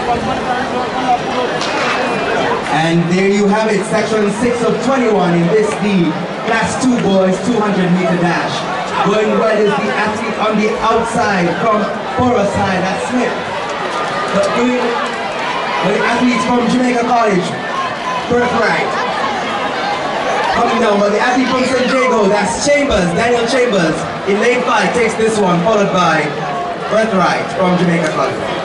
And there you have it, section 6 of 21 in this the class 2 boys 200-meter dash. Going well is the athlete on the outside from Forest High, that's Smith. But doing the athletes from Jamaica College, Birthright. Coming down, but the athlete from St. Jago, that's Chambers, Daniel Chambers. In lane 5 takes this one, followed by Birthright from Jamaica College.